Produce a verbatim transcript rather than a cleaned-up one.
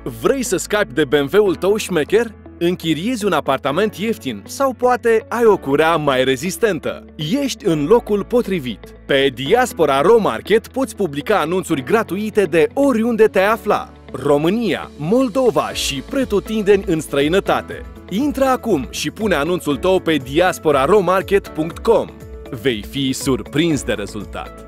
Vrei să scapi de B M W-ul tău șmecher? Închiriezi un apartament ieftin sau poate ai o curea mai rezistentă? Ești în locul potrivit! Pe Diaspora Ro Market poți publica anunțuri gratuite de oriunde te afla. România, Moldova și pretutindeni în străinătate. Intră acum și pune anunțul tău pe diaspora ro market punct com. Vei fi surprins de rezultat!